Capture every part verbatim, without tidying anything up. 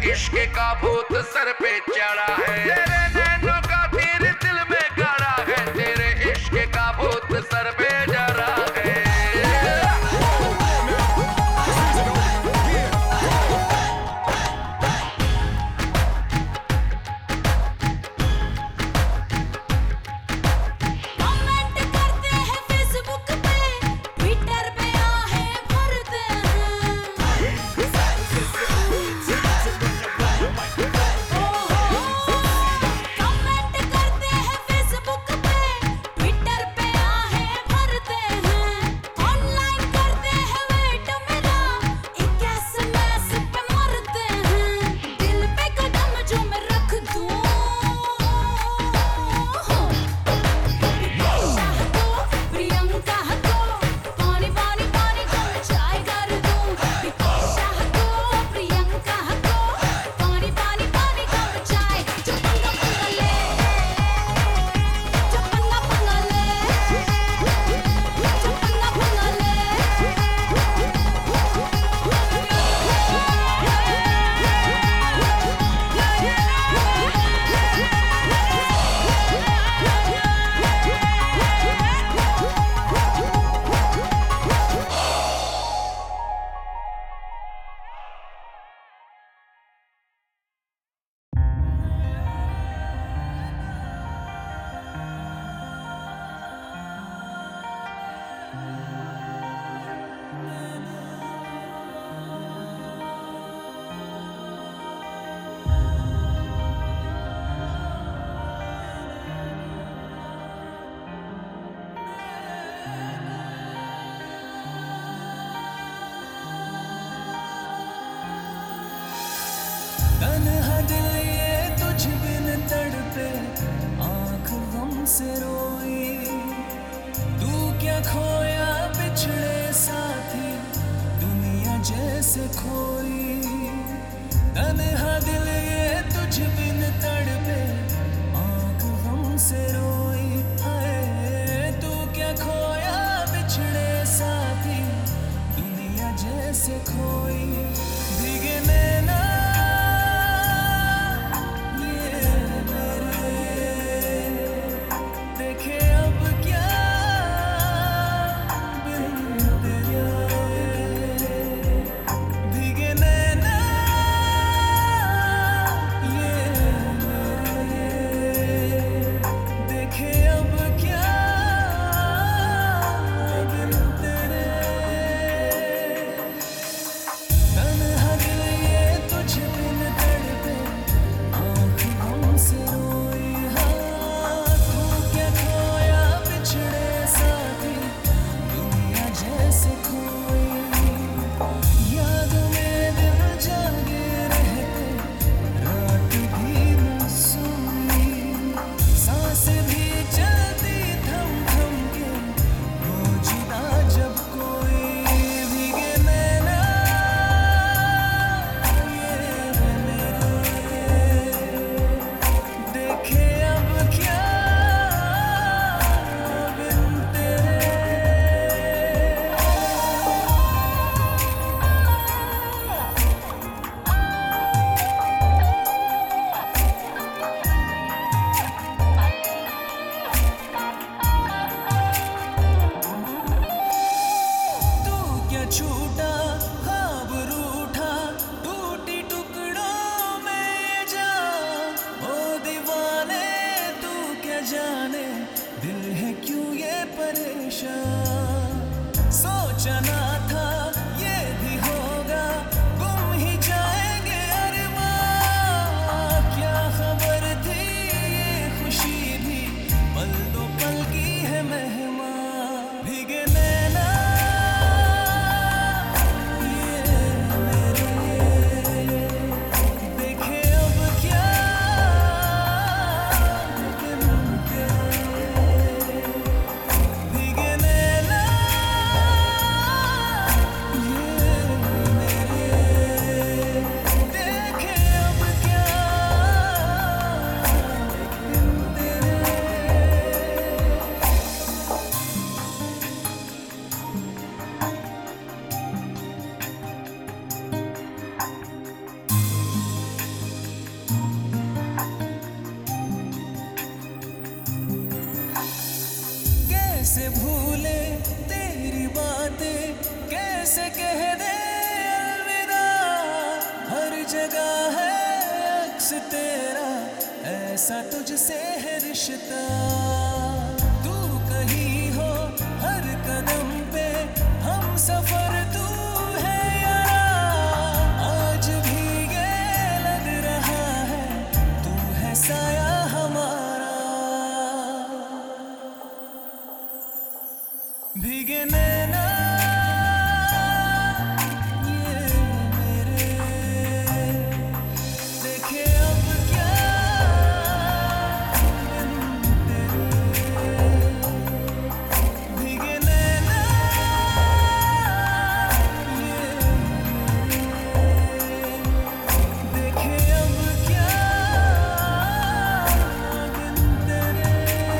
इश्क का भूत सर पे चढ़ा है, तेरे नैनों का तीर दिल में गड़ा है, तेरे इश्क का भूत सर पे चढ़ा है। तन्हा दिल ये तुझ बिन तड़पे, आँख हमसे रोई, तू क्या खोया बिछड़े साथी, दुनिया जैसे खोई। तन्हा दिल ये तुझ बिन तड़पे, आँख हमसे रोई, हाय तू क्या खोया बिछड़े साथी, दुनिया जैसे खोई। भीगे नैना कैसे भूले तेरी बातें, कैसे कह दे अलविदा। हर जगह है अक्स तेरा, ऐसा तुझसे है रिश्ता। तू कहीं हो हर कदम पे, हम सफर तू है यारा। आज भी ये लग रहा है तू है साया हमारा। भीगे नैना ये मेरे, देखे अब क्या बिन तेरे। भीगे नैना ये मेरे, देखे अब क्या बिन तेरे।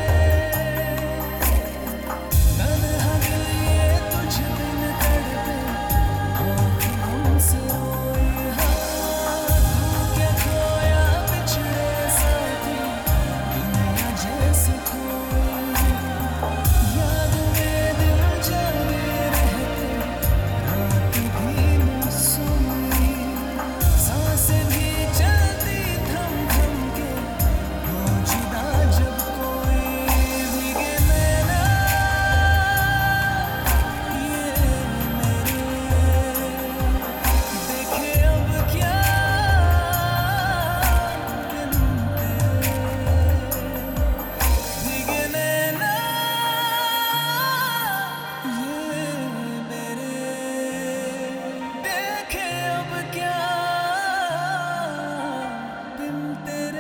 तन्हा दिल ये तुझ बिन तड़पे, आँख हमसे रोई। हाँ तू क्या खोया बिछड़े साथी, दुनिया जैसे खोई। याद में दिल जागे रहते, रात भी न सोई। सांसें भी चलती थम थम के, हो जुदा जब कोई। भीगे नैना ये मेरे, देखे अब क्या बिन तेरे। भीगे नैना ये मेरे, देखे अब क्या बिन तेरे।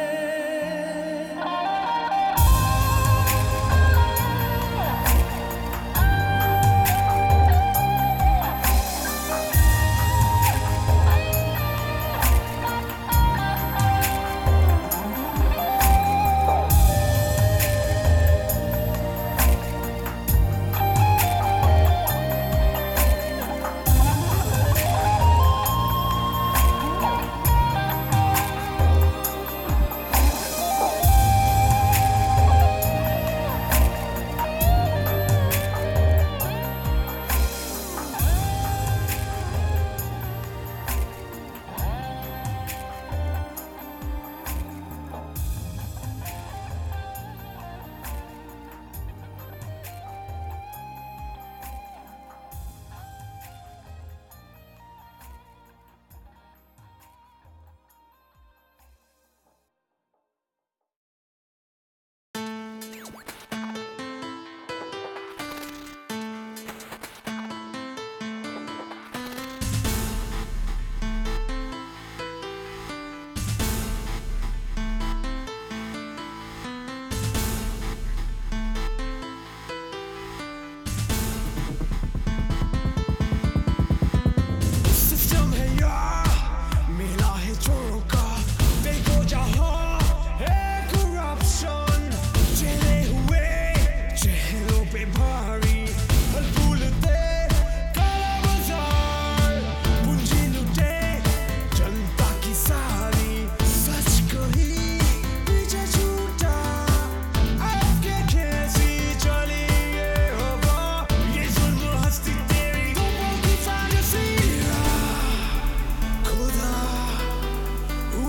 सिस्टम है यार, मिला है चोरों का। देखो जहाँ है corruption, चले हुए चेहरों पे भारी। हर भूलते काला बाजार, पूंजी लुटे जनता की सारी। सच कही पीछे छूटा, आपके कैसी चली ये हवा। ये जुल्म हस्ती तेरी लोगों की fantasy। खुदा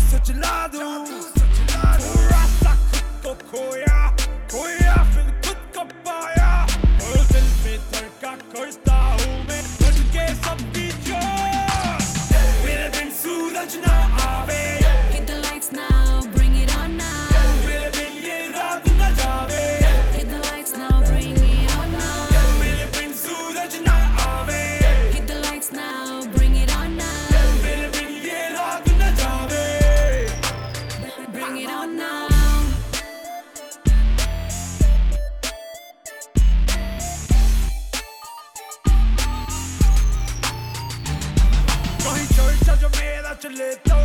से चला दूं, पूरा सा खुद को खोया खोया फिर खुद को पाया, और दिल में धड़का करता हूँ मैं बन के सबकी जोर। मेरे बिन सूरज ना आवे, Hit the lights now, bring it on now. मेरे बिन ये रात न जावे, Hit the lights now, bring it on now. मेरे बिन सूरज ना आवे, Hit the lights now, bring it on now. मेरे बिन ये रात न जावे, Bring it on now. कहीं चर्चा जो मेरा चले तो